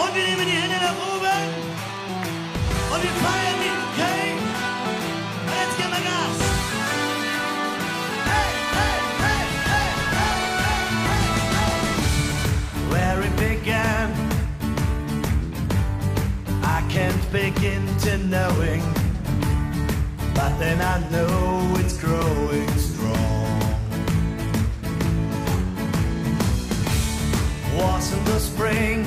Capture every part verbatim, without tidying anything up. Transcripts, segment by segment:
Und wir nehmen die Hände nach oben und wir feiern mit, okay? Und jetzt geben wir Gas. Hey, hey, hey, hey, hey, hey, hey. Where it began, I can't begin to knowing, but then I know it's growing strong. Wasn't the spring,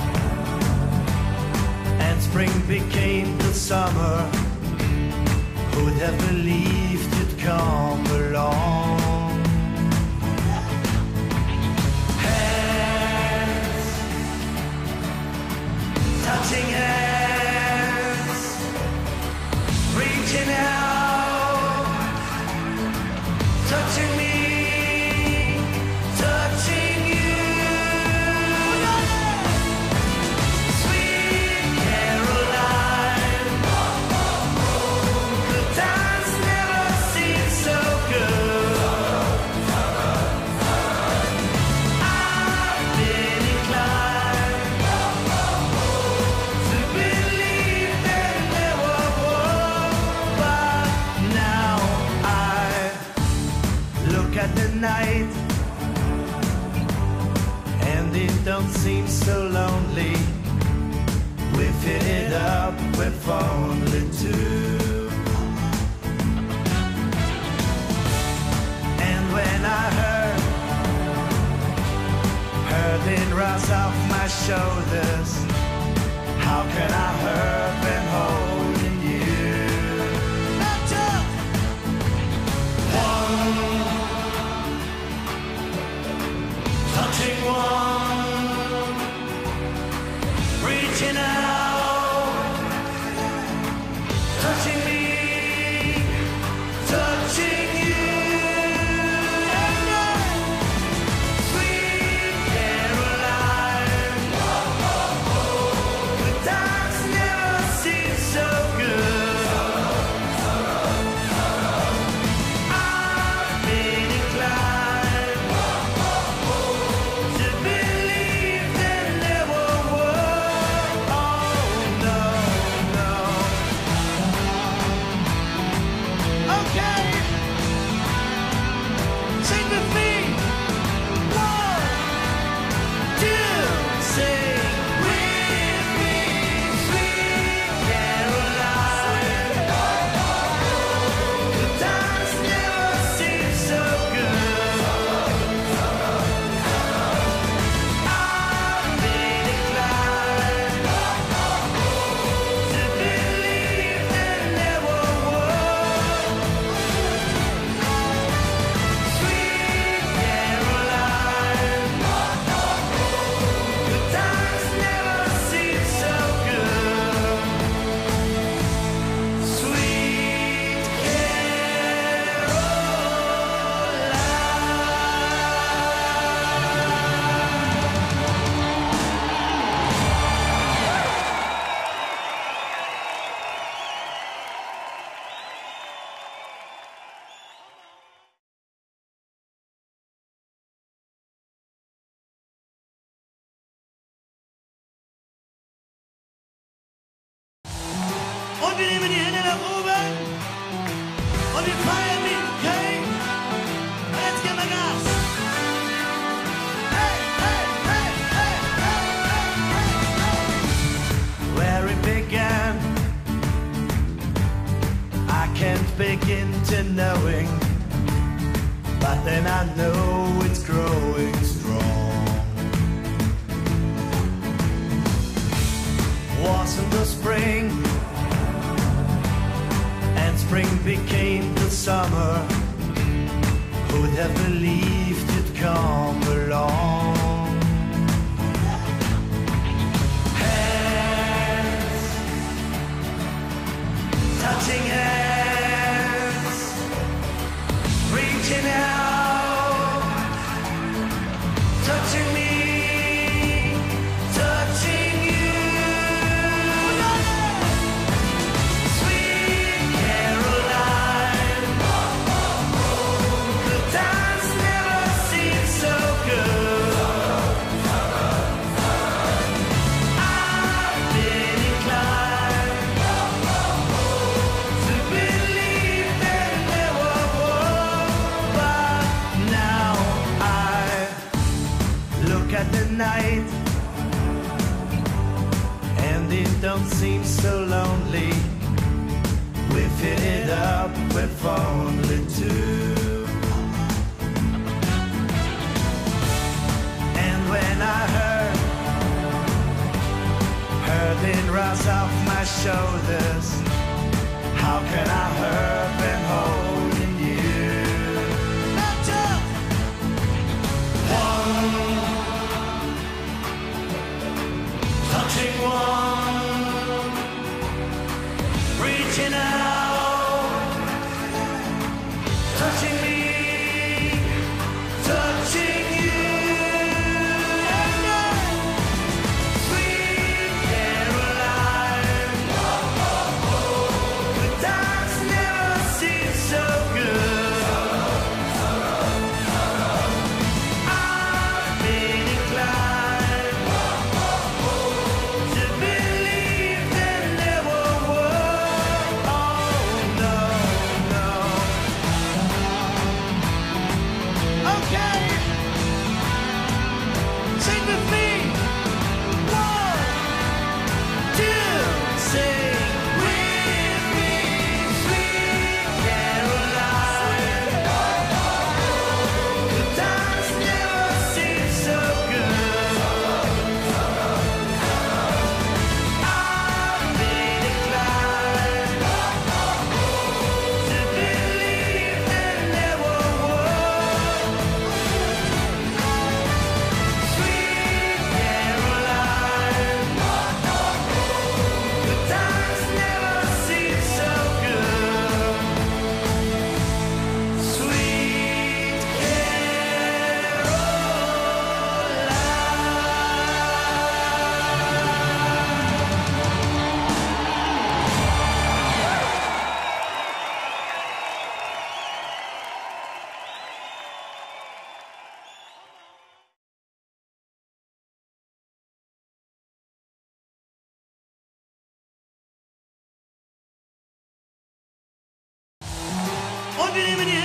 and spring became the summer. Who'd have believed it'd come along? Hands, touching hands, reaching out, touching me, touching you. Sweet Caroline, the times never seem so good. I've been inclined to believe that there were more, but now I look at the night and it don't seem so lonely. We fit it up with only two. And when I heard, heard it rise off my shoulders, how can I hurt when holding you? Not up. One, touching one, reaching out, touching me, touching you. Sweet Caroline, the times never seem so good. I've been inclined to believe that there were words. Oh no, no. Okay, sing with me. One, two, sing with me. Sweet Caroline, the times never seem so good. I've been inclined to believe that there were words. Sweet Caroline, the times never seem so good. Sweet Und wir nehmen die Hände nach oben und wir feiern mit, okay? Und jetzt geben wir Gas. Hey, hey, hey, hey, hey, hey, hey. Where it began, I can't begin to knowing, but then I know it's growing strong. Wasn't the spring, and spring became the summer. Who'd have believed it'd come along? Hands, touching hands, reaching out, touching me, touching you. Sweet Caroline, the times never seem so good. tonight, and it don't seem so lonely. We fill it up with only two. And when I heard her then rise off my shoulders, how can I hurt when holding you? One, touching one, reaching out, touching me, touching you. Sweet Caroline, the times never seem so good. I've been inclined to believe there never was. Oh no, no. Okay, sing with me. One, two, sing with me. Sweet Caroline, the times never seem so good. I've been inclined to believe there never was. Sweet Caroline, the times never seem so good. Sweet Und wir nehmen die